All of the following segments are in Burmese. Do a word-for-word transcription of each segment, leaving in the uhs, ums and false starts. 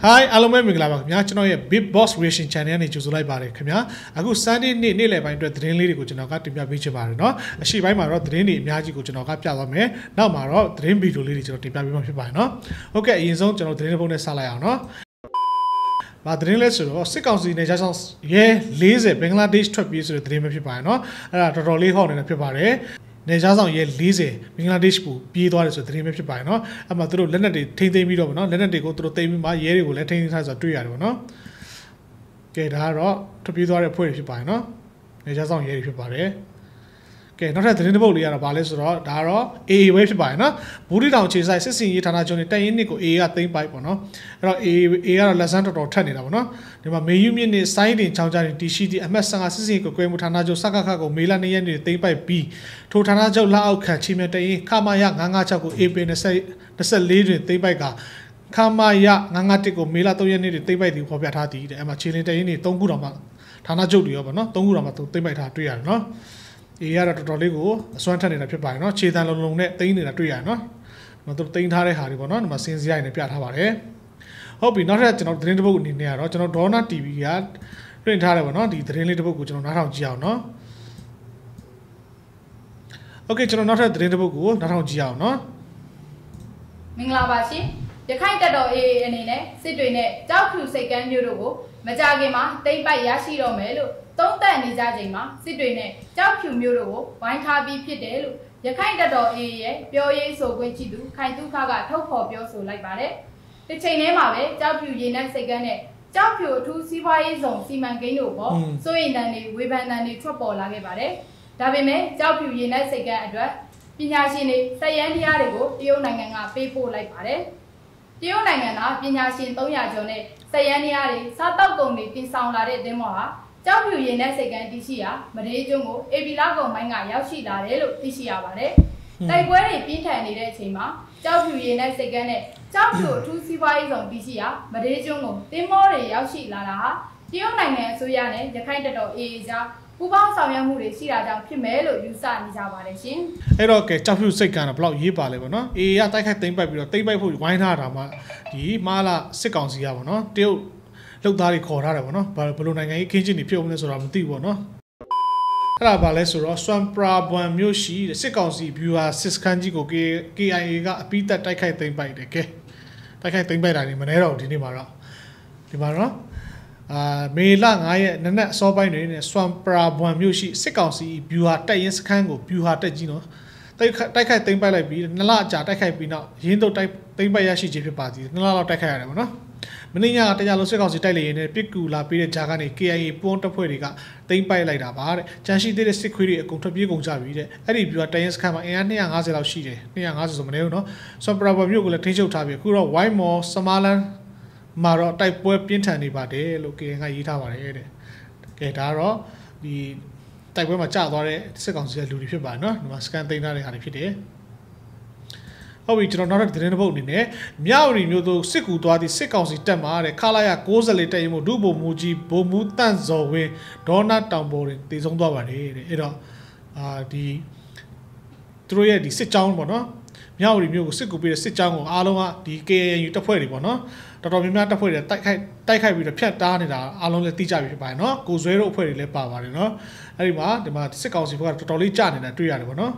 Hi အားလုံးပဲမင်္ဂလာပါခင်ဗျာကျွန်တော်ရဲ့ Big Boss Reaction Channel နဲ့ကြိုဆိုလိုက်ပါတယ်ခင်ဗျာအခု Sunday နေ့နေ့လယ်ပိုင်းအတွက်သတင်းလေးတွေကိုကျွန်တော်ကတင်ပြပေးချင်ပါတယ်เนาะအရှိပိုင်းမှာတော့သတင်းတွေအများကြီးကိုကျွန်တော်ကပြသွားမယ်နောက်မှာတော့သတင်းဗီဒီယိုလေးတွေကျွန်တော်တင်ပြပေးမှာဖြစ်ပါတယ်เนาะဟုတ်ကဲ့အရင်ဆုံးကျွန်တော်သတင်းတစ်ပုဒ်နဲ့စလိုက်အောင်เนาะမသတင်းလဲဆိုတော့စစ်ကောင်စီနေကြဆောင်ရဲ၄၀ဘင်္ဂလားဒေ့ရှ်ထွက်ပြေးဆိုတဲ့သတင်းပဲဖြစ်ပါတယ်เนาะအဲ့ဒါတော်တော်လေးဟောက်နေတာဖြစ်ပါတယ်နေကြဆောင်ရဲ၄၀ဘင်္ဂလားဒေ့ရှ်ကိုပြေးသွားတယ်ဆိုတဲ့သတင်းပဲဖြစ်ပါတယ်เนาะအဲ့မှာသူတို့လက်နက်တွေထိမ့်သိမ်းပြီးတော့ဗောနော်လက်နက်တွေကိုသူတို့သိမ်းပြီးမှရဲတွေကိုလည်းထိမ့်သိမ်းထားဆိုတော့တွေ့ရတယ်ဗောနော်ကဲဒါကတော့ထွက်ပြေးသွားတဲ့အဖွဲ့တွေဖြစ်ပါတယ်เนาะနေကြဆောင်ရဲတွေဖြစ်ပါတယ်ကဲနောက်ထပ်သတင်းတစ်ပုဒ်လေးကတော့ဗာလဲဆိုတော့ဒါကတော့ A A ပဲဖြစ်ပါတယ်เนาะဘူရီတောင်ခြေဆိုင်စစ်စင်ရေးဌာနချုပ်နဲ့တိုင်ရင်နစ်ကို A A ကသိမ်းပိုက်ပေါ့နော်အဲ့တော့ A A ကတော့လက်စမ်းတော်တော်ထက်နေတာပေါ့နော်ဒီမှာမေယူမြင့်နဲ့စိုင်းတင်ချောင်းကြတဲ့တီရှိတီအမတ်ဆန်ကစစ်စင်ရေးကိုကွဲမှုဌာနချုပ်စကခကိုမေလ၂ရက်နေ့သိမ်းပိုက်ပြီးထိုဌာနချုပ်လက်အောက်ခံချီမြတိုင်ရင်ခမာယ၅၅၆ကို April၂၄တွင်သိမ်းပိုက်ကခမာယ၅၅၁ကိုမေလ၃ရက်နေ့တွင်သိမ်းပိုက်သည်ဖော်ပြထားသည်တဲ့အဲ့မှာခြေလင်းတိုင်ရင်တွေ၃ခုတောင်မှဌာနချုပ်တွေရောပေါ့နော်၃ခုတောင်မှသူသိမ်းပိုက်ထားတွေ့ရတယ်နော်အေးရတော့တော်တော်လေးကိုအစွမ်းထက်နေတာဖြစ်ပါတယ်เนาะခြေတံလုံးလုံးနဲ့သိမ်းနေတာတွေ့ရတယ်เนาะဒီမှာသူသိမ်းထားတဲ့ဟာတွေပေါ့เนาะဒီမှာစင်စရိုက်နဲ့ပြထားပါတယ်ဟုတ်ပြီနောက်ထပ်ကျွန်တော်သတင်းတစ်ပုဒ်အနေနဲ့ကတော့ကျွန်တော်ဒေါနာ တီဗီ ကတွင်ထားတယ်ပေါ့เนาะဒီသတင်းလေးတစ်ပုဒ်ကိုကျွန်တော်နားထောင်ကြည့်အောင်เนาะโอเคကျွန်တော်နောက်ထပ်သတင်းတစ်ပုဒ်ကိုနားထောင်ကြည့်အောင်เนาะမင်္ဂလာပါရှင်ရခိုင်တပ်တော် A A အနေနဲ့စစ်တွေနဲ့ကြောက်ဖြူစိတ်ကမ်းမျိုးတို့ကိုမကြခင်မှာတိမ့်ပိုက်ရရှိတော့မယ်လို့သုံးသပ်နေကြချိန်မှာစစ်တွေနဲ့ကြောက်ဖြူမျိုးတို့ကိုဝိုင်းထားပြီးဖြစ်တယ်လို့ရခိုင်တပ်တော် A A ရဲ့ပြောရေးဆိုခွင့်ရှိသူခိုင်တုခကထုတ်ဖော်ပြောဆိုလိုက်ပါတယ်။ဒီချိန်ထဲမှာပဲကြောက်ဖြူရေနက်စိတ်ကမ်းနဲ့ကြောက်ဖြူအထူးစီးပွားရေးဆောင်စီမံကိန်းတို့ပေါ်စိုးရိမ်တန်တွေဝေဖန်တန်တွေထွက်ပေါ်လာခဲ့ပါတယ်။ဒါပေမဲ့ကြောက်ဖြူရေနက်စိတ်ကမ်းအတွက်ပညာရှင်တွေစက်ရန်တရားတွေကိုတရုတ်နိုင်ငံကပေးပို့လိုက်ပါတယ်။တရုတ်နိုင်ငံကပညာရှင်၃ရာကျော်နဲ့စက်ရန်တရားတွေစားတောက်ကုန်တွေတင်ဆောင်လာတဲ့သင်းမော်ဟာကြောက်ဖြူရင်နဲ့စိတ်ကမ်းတရှိရာမဒေးကျွန်းကိုအေပီလာကုံမိုင်းကရောက်ရှိလာတယ်လို့သိရှိရပါတယ်။တိုက်ပွဲတွေပြင်းထန်နေတဲ့အချိန်မှာကြောက်ဖြူရင်နဲ့စိတ်ကမ်းနဲ့ကြောက်ဖြူအထူးစီးပွားရေးဆောင်တရှိရာမဒေးကျွန်းကိုတင်းမောတွေရောက်ရှိလာတာဟာတရုတ်နိုင်ငံအစိုးရနဲ့ရခိုင်တပ်တော် A A ကြားပူးပေါင်းဆောင်ရွက်မှုတွေရှိတာကြောင့်ဖြစ်မယ်လို့ယူဆနေကြပါတယ်ရှင်။အဲ့တော့ကဲကြောက်ဖြူစိတ်ကမ်းတော့ဘယ်လောက်ရေးပါလဲပေါ့နော်။ A A ကတိုက်ခိုက်သိမ်းပိုက်ပြီးတော့သိမ်းပိုက်ဖို့ဝိုင်းထားတာမှဒီမာလာစစ်ကောင်စီကပေါ့နော်တရုတ်လောက်သားတွေခေါ်ထားတယ်ပေါ့နော်ဘယ်လိုနိုင်ငံရေးခင်းချင်းတွေဖြစ်အောင်လဲဆိုတာမသိဘူးပေါ့နော်အဲ့ဒါဘာလဲဆိုတော့စွမ်ပရာဘွမ်မြို့ရှိစစ်ကောင်စီဗျူဟာစစ်ခန်းကြီးကို K I A ကအပိသက်တိုက်ခိုက်သိမ်းပိုက်တယ်ကဲတိုက်ခိုက်သိမ်းပိုက်တာနေမနေတော့ဒီနေ့မှာတော့ဒီမှာတော့အာမေလ၅ရက်နနက်အစောပိုင်းတွေနဲ့စွမ်ပရာဘွမ်မြို့ရှိစစ်ကောင်စီဗျူဟာတက်ရင်စခန်းကိုဗျူဟာတက်ကြီးနော်တိုက်တိုက်ခိုက်သိမ်းပိုက်လိုက်ပြီးနှစ်လအကြာတိုက်ခိုက်ပြီးနောက်ရင်းတို့တိုက်သိမ်းပိုက်ရရှိခြင်းဖြစ်ပါသည်နှစ်လလောက်တိုက်ခိုက်ရတယ်ပေါ့နော်မင်းညာတရားလုံးစစ်ကောင်စီတိုက်လေရင်နဲ့ပစ်ကူလာပေးတဲ့ဂျာကနေ K I A ပွန်းတပ်ဖွဲ့တွေကတိမ့်ပိုက်လိုက်တာပါတဲ့ကြန့်ရှိသေးတဲ့စစ်ခွေးတွေအကုန်ထွက်ပြေးကုန်ကြပြီတဲ့အဲ့ဒီပြီးတော့တရင်စခန်းမှာအင်အား၂၅၀လောက်ရှိတယ်၂၅၀ဆိုမနေဘူးနော်ဆွမ်ပရာဘမြို့ကိုလည်းထိန်းချုပ်ထားပြီအခုတော့ White Mall စမာလန်မှာတော့တိုက်ပွဲပြင်းထန်နေပါတယ်လို့ K I A ကရေးထားပါတယ်တဲ့ကဲဒါကတော့ဒီတိုက်ပွဲမှာကြာသွားတဲ့စစ်ကောင်စီရဲ့လူတွေဖြစ်ပါတယ်နော်ဒီမှာစကန်သိမ်းထားတဲ့ဟာတွေဖြစ်တယ်ဟုတ်ပြီကျွန်တော်နောက်ထပ်သတင်းတစ်ပုဒ်အနေနဲ့မြောက်ရီမျိုးတို့စစ်ကူသွားသည့်စစ်ကောင်စီတပ်မှတဲ့ခလာရ၉၄တက်ရင်မို့ဒုဗိုလ်မှူးကြီးဗိုလ်မှူးတန့်ဇော်ဝင်းဒေါနာတောင်ပေါ်တွင်တည်ဆုံးသွားပါတယ်တဲ့အဲ့တော့အာဒီသူတို့ရဲ့ဒီစစ်ကြောင်းပေါ့နော်မြောက်ရီမျိုးကိုစစ်ကူပေးတဲ့စစ်ကြောင်းကိုအားလုံးကဒီ K A N U တပ်ဖွဲ့တွေပေါ့နော်တော်တော်များများတပ်ဖွဲ့တွေတိုက်ခိုက်တိုက်ခိုက်ပြီးတော့ဖျက်တားနေတာအားလုံးလည်းသိကြပြီဖြစ်ပါတယ်နော်ကိုဇွဲတို့အဖွဲ့တွေလည်းပါပါတယ်နော်အဲ့ဒီမှာဒီမှာစစ်ကောင်စီဘက်ကတော်တော်လေးကြာနေတာတွေ့ရတယ်ပေါ့နော်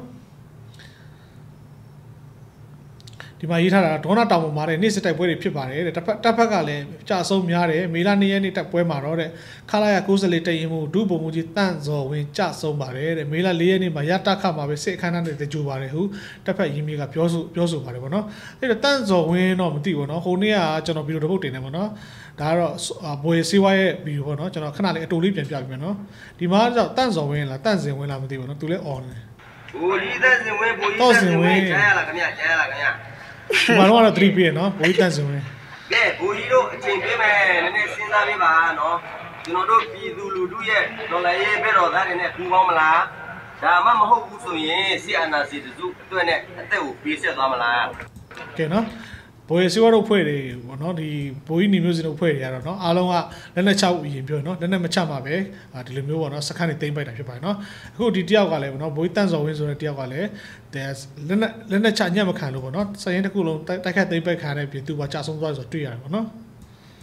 ဒီမှာရေးထားတာဒေါနာတောင်ပေါ်မှာတဲ့နေ့စစ်တိုက်ပွဲတွေဖြစ်ပါတယ်တဲ့တပ်ဖက်တပ်ဖက်ကလည်းကြာဆုံးများတယ်မေလ၂ရက်နေ့တိုက်ပွဲမှာတော့တဲ့ခလာရ၉၄တက်ရင်မို့ဒုဗိုလ်မှူးကြီးတန့်ဇော်ဝင်းကြာဆုံးပါတယ်တဲ့မေလ၄ရက်နေ့မှာရတခမှာပဲစစ်အခမ်းအနားတွေကြိုပါတယ်ဟုတပ်ဖက်ရင်းမြေကပြောဆိုပြောဆိုပါတယ်ပေါ့နော်အဲ့တော့တန့်ဇော်ဝင်းတော့မသိဘူးနော်ဟိုနေ့ကကျွန်တော်ဗီဒီယိုတစ်ပုဒ်တင်တယ်ပေါ့နော်ဒါကတော့ဘွေစီဝါရဲ့ဗီဒီယိုပေါ့နော်ကျွန်တော်ခဏလေးအတူလေးပြန်ပြပြမယ်နော်ဒီမှာတော့တန့်ဇော်ဝင်းလားတန့်စင်ဝင်းလားမသိဘူးနော်သူလည်း on တယ်ဘူကြီးတန့်စင်ဝင်းဘူကြီးတန့်စင်ဝင်းကြားရလားခင်ဗျကြားရလားခင်ဗျဒီမှာတော့တော့3ပြည့်နော်ဘိုးတန့်စင်ဝင်ကဲဘူကြီးတို့အချိန်ပေးမယ်နည်းနည်းစဉ်းစားပေးပါနော်ကျွန်တော်တို့ပြည်သူလူထုရဲ့ဒေါ်လာရေးဘက်တော်သားတွေနဲ့ပူပေါင်းမလားဒါမှမဟုတ်ဘူးဆိုရင်စီအာနာစီတစုအတွက်နဲ့အသက်ကိုပေးဆက်သွားမလားကဲနော်ဘိုးစီဝါတို့ဖွဲ့တွေပေါ့နော်ဒီဘိုးကြီးနေမျိုးစင်တို့ဖွဲ့တွေကတော့နော်အားလုံးကလက်နဲ့ချဦးရင်ပြောနော်လက်နဲ့မချမှာပဲဒီလိုမျိုးပေါ့နော်စခန်းတွေတိမ့်ပိုက်တာဖြစ်ပါတယ်နော်အခုဒီတယောက်ကလည်းပေါ့နော်ဘိုးကြီးတန့်စော်ဝင်းဆိုတဲ့တယောက်ကလည်းလက်နဲ့လက်နဲ့ချညံ့မခံလို့ပေါ့နော်စရင်တစ်ခုလုံးတိုက်ခတ်တိမ့်ပိုက်ခံတဲ့ပြည်သူကကြာဆုံးသွားဆိုတွေ့ရတယ်ပေါ့နော်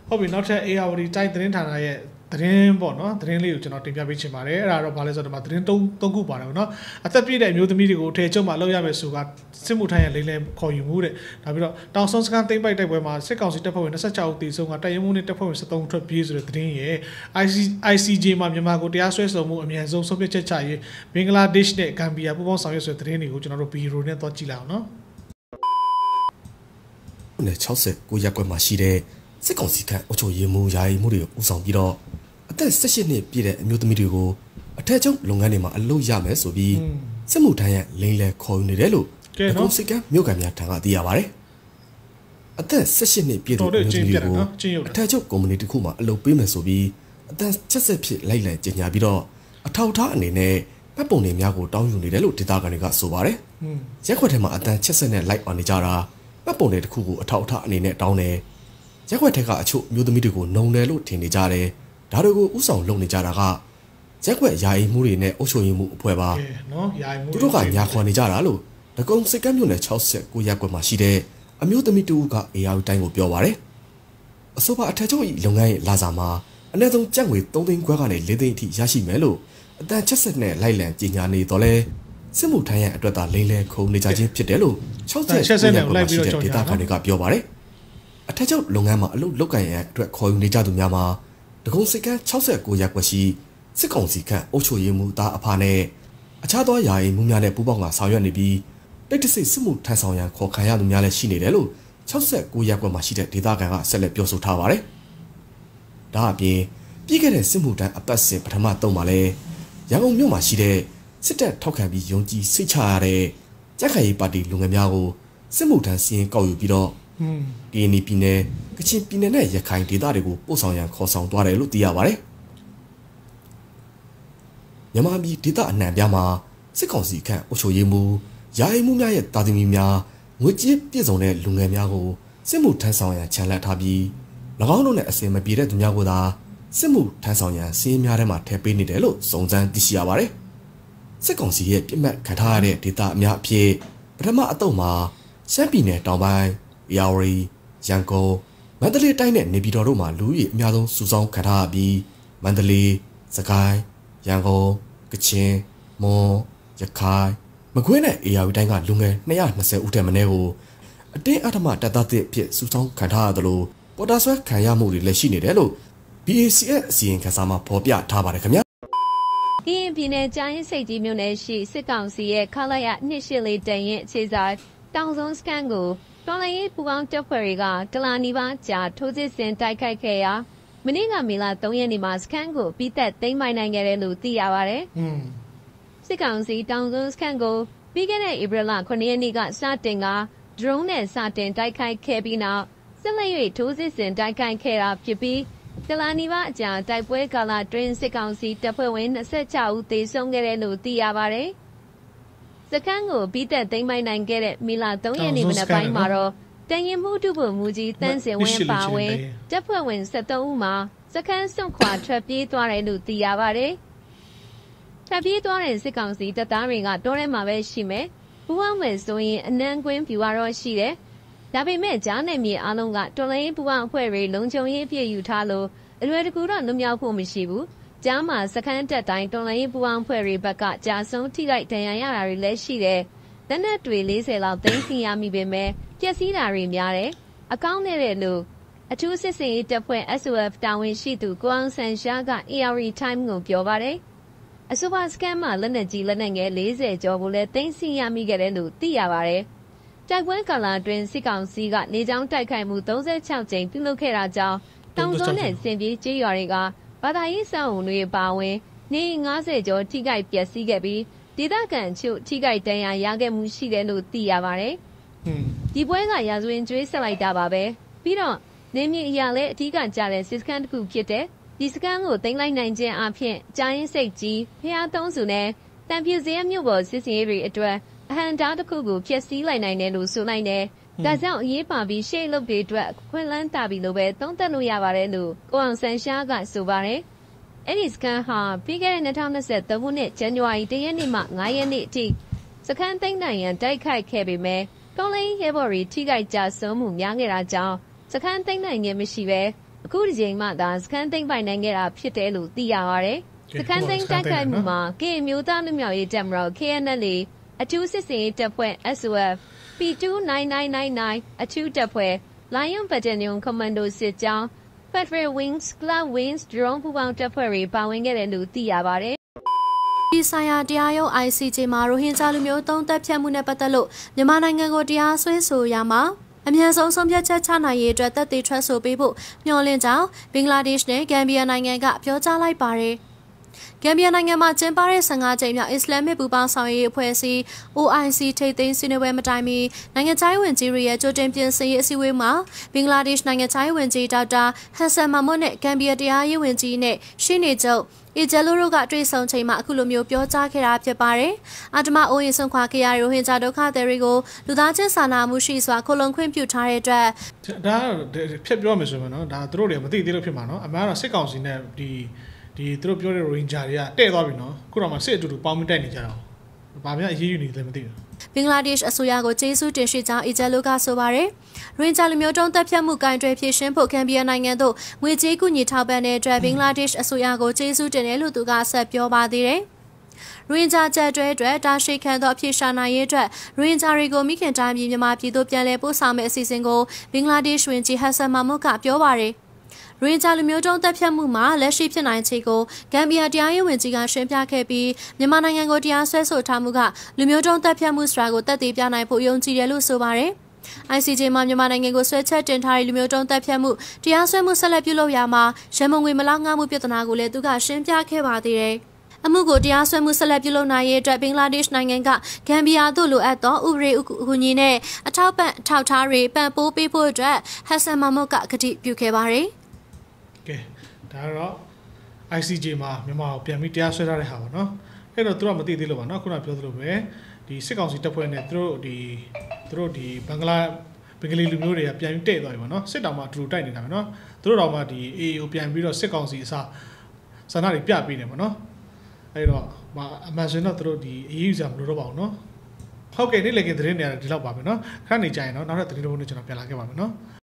ဟုတ်ပြီနောက်ထပ် A R D တိုင်းသတင်းဌာနရဲ့သတင်းပေါ့နော်သတင်းလေးကိုကျွန်တော်တင်ပြပေးချင်ပါတယ်အဲ့ဒါတော့ဘာလဲဆိုတော့ဒီမှာသတင်းသုံးသုံးခုပါတယ်ပေါ့နော်အသက်ပြည့်တဲ့အမျိုးသမီးတွေကိုအထည်ချုပ်မှလောက်ရမယ်ဆိုတာစစ်မှုထမ်းရဲ့လိမ့်လဲခေါ်ယူမှုတဲ့နောက်ပြီးတော့တောင်ဆုံးစကန်သိမ့်ပိုက်တိုက်ပွဲမှာစစ်ကောင်စီတပ်ဖွဲ့ဝင်ยี่สิบหกဦးတည်ဆုံးကတိုက်ရဲမှုနဲ့တပ်ဖွဲ့ဝင်sevenဦးထွက်ပြေးဆိုတဲ့သတင်းရဲ့ I C J မှာမြန်မာကိုတရားစွဲဆိုမှုအမြန်ဆုံးဆုံးဖြတ်ချက်ချရေးဘင်္ဂလားဒေ့ရှ်နဲ့ဂမ်ဘီယာပူးပေါင်းဆောင်ရွက်ဆိုတဲ့သတင်းတွေကိုကျွန်တော်တို့ဗီဒီယိုနဲ့သွားကြည့်လိုက်အောင်နော်နဲ့sixty-nineရက်ကွက်မှာရှိတဲ့စစ်ကောင်စီကအုပ်ချုပ်ရေးမှုယာယီမှုတွေဦးဆောင်ပြီးတော့အသက်eighteenနှစ်ပြည့်တဲ့အမျိုးသမီးတွေကိုအထက်ချုပ်လုပ်ငန်းတွေမှာအလုပ်ရမယ်ဆိုပြီးစစ်မှုထမ်းရဲ့လိမ့်လဲခေါ်ယူနေတယ်လို့အကုန်စစ်ကမြို့ကန်များထံကသိရပါတယ်အသက်eighteenနှစ်ပြည့်တဲ့အမျိုးသမီးတွေကိုအထက်ချုပ်ကုမ္ပဏီတစ်ခုမှာအလုပ်ပေးမယ်ဆိုပြီးအသက်seventyဖြစ်လိုက်လံကြေညာပြီးတော့အထောက်အထားအနေနဲ့ပတ်ပုံတွေများကိုတောင်းယူနေတယ်လို့ဒေသခံတွေကဆိုပါတယ်ရက်ခွက်ထဲမှာအသက်seventyနဲ့လိုက်ပါနေကြတာပတ်ပုံတွေတစ်ခုကိုအထောက်အထားအနေနဲ့တောင်းတယ်ရက်ခွက်ထဲကအချို့မျိုးသမီးတွေကိုနှုံတယ်လို့ထင်နေကြတယ်ဒါတွေကိုဥဆောင်လုပ်နေကြတာကရက်ခွက်ယာယီမှုတွေနဲ့အုပ်ချုပ်ရေးမှုအဖွဲ့ပါနော်ယာယီမှုသူတို့ကညာခွန်နေကြတာလို့ဒကုံစိတ်ကမ်းမြို့နယ်sixty-nineရက်ကွက်မှာရှိတဲ့အမျိုးသမီးတူက A R တိုင်းကိုပြောပါတယ်အဆိုပါအထက်ချုပ်လုပ်ငန်းရဲ့လာစာမှာအနည်းဆုံးကျပ်ငွေthreeသိန်းခွဲကနေfourသိန်းအထိရရှိမယ်လို့အတန်ချက်ဆက်နဲ့လိုက်လံကြေညာနေတော့လဲစစ်မှုထမ်းရဲ့အတွက်သာလိမ့်လဲခုံနေကြခြင်းဖြစ်တယ်လို့sixty-nineနဲ့လိုက်ပြီးတော့ဒေသခံတွေကပြောပါတယ်အထက်ချုပ်လုပ်ငန်းမှာအလုပ်လုပ်ကိုင်ရတဲ့အတွက်ခေါ်ယူနေကြသူများမှာဒဂုံစိတ်ကမ်းsixty-nineရက်ကွက်ရှိစစ်ကောင်စီကအုပ်ချုပ်ရေးမှုသားအဖနဲ့အခြားသောယာယီမှုများနဲ့ပူးပေါင်းကဆောင်ရွက်နေပြီးတိတ်တဆိတ်စစ်မှုထမ်းဆောင်ရန်ခေါ်ခံရသူများလည်းရှိနေတယ်လို့sixty-nineရက်ကွက်မှာရှိတဲ့ဒေသခံကဆက်လက်ပြောဆိုထားပါတယ်။ဒါအပြင်ပြီးခဲ့တဲ့စစ်မှုထမ်းအပတ်စဉ်ပထမသုံးမှာလဲရန်ကုန်မြို့မှာရှိတဲ့စစ်တပ်ထောက်ခံပြီးယုံကြည်စိတ်ချရတဲ့ကြက်ခိုင်ရေးပါတီလူငယ်များကိုစစ်မှုထမ်းစီရင်ကောက်ယူပြီးတော့ကရင်ပြည်နယ်ကချင်ပြည်နယ်နဲ့ရခိုင်ဒေသတွေကိုပို့ဆောင်ရန်ခေါ်ဆောင်သွားတယ်လို့သိရပါတယ်။မြန်မာပြည်ဒေသအနှံ့ပြားမှာစစ်ကောင်စီခန့်အုပ်ချုပ်ရေးမှုယာယီမှုများရဲ့တာသမီများငွေကြေးပြည့်စုံတဲ့လူငယ်များကိုစစ်မှုထမ်းဆောင်ရန်ခြံလှပ်ထားပြီး၎င်းတို့နဲ့အစင်မပြေတဲ့သူများကိုသာစစ်မှုထမ်းဆောင်ရန်စီးရင်များထဲမှာထည့်ပေးနေတယ်လို့စုံစမ်းသိရှိရပါတယ်။စစ်ကောင်စီရဲ့ပြစ်မှတ်ခံထားရတဲ့ဒေသအများအဖြစ်ပထမအတုပ်မှာရှမ်းပြည်နယ်တောင်ပိုင်း၊ရာဝတီ၊ရန်ကုန်၊မန္တလေးတိုင်းနဲ့နေပြည်တော်တို့မှာလူဦးရေအများဆုံးစုဆောင်းခံထားရပြီးမန္တလေး၊စကိုင်း၊ရန်ကုန်၊ကချင်၊မွန်၊ရခိုင်မကွေးနဲ့အေရဝတီတိုင်းကလူငယ်two hundred twentyဦးထက်မနည်းကိုအတင်းအဓမ္မတပ်သားတစ်ဖြစ်စုဆောင်းခံထားရသလိုပေါ်တာဆွဲခံရမှုတွေလည်းရှိနေတယ်လို့ B A C S အစီရင်ခံစာမှာဖော်ပြထားပါတယ်ခင်ဗျာကရင်ပြည်နယ်ကြာရင်စိတ်ကြီးမြို့နယ်ရှိစစ်ကောင်စီရဲ့ခလာရtwo eighty-fourတန်ရင်အခြေဆိုင်တောင်ဆုံးစကန်ကိုတော်လိုင်းရေးပူပေါင်းတပ်ဖွဲ့တွေကတလာနီပါကြာထိုးစစ်ဆင်တိုက်ခိုက်ခဲ့ရာမနေ့ကမေလthreeရက်နေ့မှာစကန်ကိုပြီးသက်သိမ်းပိုင်နိုင်ခဲ့တယ်လို့သိရပါတယ်။စစ်ကောင်စီတောင်ဆုံးစကန်ကိုပြီးခဲ့တဲ့ဧပြီလnineရက်နေ့ကစတင်က drone နဲ့စတင်တိုက်ခိုက်ခဲ့ပြီးနောက်ဆက်လက်၍ထိုးစစ်ဆင်တိုက်ခိုက်ခဲ့တာဖြစ်ပြီးတလာနီပါအကြာတိုက်ပွဲကာလတွင်စစ်ကောင်စီတပ်ဖွဲ့ဝင်twenty-sixဦးသေဆုံးခဲ့တယ်လို့သိရပါတယ်။စကန်ကိုပြီးသက်သိမ်းပိုင်နိုင်ခဲ့တဲ့မေလthreeရက်နေ့မနက်ပိုင်းမှာတော့တန်ရင်မှုတုဖို့မူကြီးတန်းစင်ဝင်းပါဝင်တပ်ဖွဲ့ဝင်sevenဦးမှာစကန်စွန့်ခွာထွက်ပြေးသွားတယ်လို့သိရပါတယ်။ထွက်ပြေးသွားတဲ့စစ်ကောင်စီတပ်သားတွေကတောထဲမှာပဲရှိမယ်။ဘူဝမယ်ဆိုရင်အနံကွင်းပြူရတော့ရှိတယ်။ဒါပေမဲ့ကြားနယ်မြေအလုံးကတော်လိုင်းဘူဝအဖွဲ့တွေလုံခြုံရေးပြည့်ယူထားလို့အလွယ်တကူတော့လွတ်မြောက်ဖို့မရှိဘူး။ကြားမှာစကန်တက်တိုင်းတော်လိုင်းဘူဝအဖွဲ့တွေဘက်ကကြာဆုံးထိခိုက်ဒဏ်ရာရတာတွေလည်းရှိတယ်။လက်နက်တွေfortyလောက်သိမ်းဆည်းရမိပေမဲ့ပျက်စီးတာတွေများတယ်။အကောင်းတဲ့လို့အထူးစစ်စင်ရေးတပ်ဖွဲ့ S O F တာဝန်ရှိသူကိုအောင်ဆန်ရှားက A R Time ကိုပြောပါတယ်။အဆိုပါစကန်မှာလက်နက်ကြီးလက်နက်ငယ်fortyကျော်ကိုလည်းသိမ်းဆည်းရမိခဲ့တယ်လို့သိရပါတယ်။တိုက်ပွဲကာလအတွင်းစစ်ကောင်စီကလေကြောင်းတိုက်ခိုက်မှုthirty-sixကြိမ်ပြုလုပ်ခဲ့တာကြောင့်တောင်စွန်းနဲ့စင်ပြေးကျေးရွာတွေကဘာသာရေးစောင့်အုံတွေပါဝင်နေfiftyကျော်ထိခိုက်ပျက်စီးခဲ့ပြီးဒေသခံချို့ထိခိုက်ဒဏ်ရာရခဲ့မှုရှိတယ်လို့သိရပါတယ်။ဒီပွဲကရာဇဝင်ကျွေးဆက်လိုက်တာပါပဲ။ပြီးတော့နေမြေအရာလည်းအထူးကကြတဲ့စစ်စကန်တစ်ခုဖြစ်တဲ့ဒီစကန်ကိုသိမ်းလိုက်နိုင်ခြင်းအပြင်ကြာရင်စိတ်ကြီးဖျားသုံးစုနဲ့တံပြူစရမြို့ပေါ်စစ်စင်ရေးတွေအတွက်အဟံတားတစ်ခုကိုဖျက်ဆီးလိုက်နိုင်တယ်လို့ဆိုနိုင်တယ်။ဒါကြောင့်အရေးပါပြီးရှေ့လုပ်တွေအတွက်ခွင့်လန်းတာပြီလို့ပဲသုံးသပ်လို့ရပါတယ်လို့ကိုအောင်ဆန်ရှားကဆိုပါတယ်။အဲ့ဒီစကန်ဟာပြီးခဲ့တဲ့twenty twenty-threeခုနှစ်ဇန်နဝါရီoneရက်နေ့မှfiveရက်နေ့အထိစကန်သိမ်းနိုင်ရန်တိုက်ခိုက်ခဲ့ပေမဲ့တော်လိုင်းရဲဘော်တွေထိခိုက်ကြဆုံးမှုများခဲ့တာကြောင့်စကန်သိမ်းနိုင်ခြင်းမရှိပဲအခုဒီချိန်မှသာစကန်သိမ်းပိုင်နိုင်ခဲ့တာဖြစ်တယ်လို့သိရပါတယ်စကန်သိမ်းတိုက်ခိုက်မှုမှာကရင်မျိုးသားလူမျိုးရေးတပ်မတော် K N L အထူးစစ်စင်ရေးတပ်ဖွဲ့ S O F P two nine nine nine nine အထူးတပ်ဖွဲ့ Lion Battalion Commando စစ်ကြောင်း Federal Wings Club Wings Drone ပူးပေါင်းတပ်ဖွဲ့တွေပါဝင်ခဲ့တယ်လို့သိရပါတယ်ဒီဆိုင်ရာတရားရုံး I C J မှာရိုဟင်ဂျာလူမျိုးသုံးသက်ဖြတ်မှုနဲ့ပတ်သက်လို့မြန်မာနိုင်ငံကိုတရားစွဲဆိုရမှာအများဆုံးဆုံးဖြတ်ချက်ချနိုင်ရေးအတွက်တပ်သေးထွက်ဆိုပေးဖို့မျှော်လင့်ကြောင်းဘင်္ဂလားဒေ့ရှ်နဲ့ဂမ်ဘီယာနိုင်ငံကပြောကြားလိုက်ပါတယ်ဂမ်ဘီယာနိုင်ငံမှာကျင်းပတဲ့ဆယ်ငါကြိမ်မြောက်အစ္စလာမစ်ပူးပေါင်းဆောင်ရွက်ရေးအဖွဲ့အစည်း O I C ထိပ်သိမ်းဆွေးနွေးပွဲမတိုင်မီနိုင်ငံခြားရေးဝန်ကြီးရဲ့ကြိုတင်ပြင်ဆင်ရေးအစည်းအဝေးမှာဘင်္ဂလားဒေ့ရှ်နိုင်ငံခြားရေးဝန်ကြီးဒေါက်တာဟန်ဆန်မာမွတ်နဲ့ဂမ်ဘီယာတရားရေးဝန်ကြီးနဲ့ရှင်းနေချုပ်အီဂျယ်လိုတို့ကတွေ့ဆုံချိန်မှာအခုလိုမျိုးပြောကြားခဲ့တာဖြစ်ပါတယ်။အာတမအိုးရင်ဆွန်ခွာခရရိုဟင်ဂျာဒုက္ခသည်တွေကိုလူသားချင်းစာနာမှုရှိစွာခိုလုံခွင့်ပြုထားတဲ့အတွက်ဒါဖြတ်ပြောမယ်ဆိုရင်နော်ဒါသူတို့တွေမသိသေးလို့ဖြစ်မှာနော်အမှန်တော့စစ်ကောင်စီနဲ့ဒီဒီသူတို့ပြောတဲ့ရိုဟင်ဂျာတွေကတဲ့သွားပြီနော်ခုတော့မှစစ်အတူတူပေါင်းပြီးတိုက်နေကြတာ။ဘာမှအရေးယူနေတယ်မသိဘူးဘင်္ဂလားဒေ့ရှ်အစိုးရကိုကျေးဇူးတင်ရှိကြောင်းအီဂျယ်လိုကဆိုပါတယ်။ရိုဟင်ဂျာလူမျိုးတုံးတပ်ဖြတ်မှုကင်တွယ်ဖြည့်ရှင်းဖို့ဂမ်ဘီယာနိုင်ငံသို့ငွေကြေးကူညီထောက်ပံ့တဲ့အတွက်ဘင်္ဂလားဒေ့ရှ်အစိုးရကိုကျေးဇူးတင်တယ်လို့သူကဆက်ပြောပါသေးတယ်။ရိုဟင်ဂျာကျပ်တွဲအတွက်တာရှိခံသောအဖြစ်ရှာနိုင်ရေးအတွက်ရိုဟင်ဂျာတွေကိုမိခင်တိုင်းပြည်မြန်မာပြည်သို့ပြန်လည်ပို့ဆောင်မယ့်အစီအစဉ်ကိုဘင်္ဂလားဒေ့ရှ်ဝန်ကြီးဟန်ဆန်မာမွတ်ကပြောပါတယ်ရိုဟင်ဂျာလူမျိုးတုံးတပ်ဖြတ်မှုမှာလက်ရှိဖြစ်နိုင်ခြေကိုဂမ်ဘီယာတရားရေးဝန်ကြီးကရှင်းပြခဲ့ပြီးမြန်မာနိုင်ငံကိုတရားစွဲဆိုထားမှုကလူမျိုးတုံးတပ်ဖြတ်မှုဆိုတာကိုတက်တည်ပြနိုင်ဖို့ယုံကြည်တယ်လို့ဆိုပါတယ်။ I C J မှာမြန်မာနိုင်ငံကိုဆွဲချက်တင်ထားတဲ့လူမျိုးတုံးတပ်ဖြတ်မှုတရားစွဲမှုဆက်လက်ပြုလုပ်ရမှာရမုံငွေမလောက်ငှမှုပြဿနာကိုလည်းသူကရှင်းပြခဲ့ပါသေးတယ်။အမှုကိုတရားစွဲမှုဆက်လက်ပြုလုပ်နိုင်ရေးအတွက်ဘင်္ဂလားဒေ့ရှ်နိုင်ငံကဂမ်ဘီယာသို့လိုအပ်သောဥပဒေအကူအညီနဲ့အထောက်ပံ့ထောက်ထားတွေပံ့ပိုးပေးဖို့အတွက်ဟန်ဆန်မာမွတ်ကကတိပြုခဲ့ပါတယ်။ကဲဒါတော့ I C J မှာမြန်မာကိုပြန်ပြီးတရားစွဲထားတဲ့ဟာပေါ့နော်အဲ့တော့သူတို့မသိသေးလို့ပါနော်ခုနပြောသလိုပဲဒီစစ်ကောင်စီတပ်ဖွဲ့နဲ့သူတို့ဒီသူတို့ဒီဘင်္ဂလားဘင်္ဂလီလူမျိုးတွေကပြန်ပြီးတဲ့သွားပြီပေါ့နော်စစ်တောင်မှအတူတူတိုက်နေတာပဲနော်သူတို့တောင်မှဒီ A A ကိုပြန်ပြီးတော့စစ်ကောင်စီအစားဆန္ဒတွေပြပေးနေပေါ့နော်အဲ့တော့အမှန်ဆိုရင်တော့သူတို့ဒီအရေးယူစရာမလိုတော့ပါဘူးနော်ဟုတ်ကဲ့နေ့လည်ခင်းသတင်းတွေဒီလောက်ပါပဲနော်ခဏနေကြရင်တော့နောက်ထပ်သတင်းတွေကျွန်တော်ပြန်လာခဲ့ပါမယ်နော်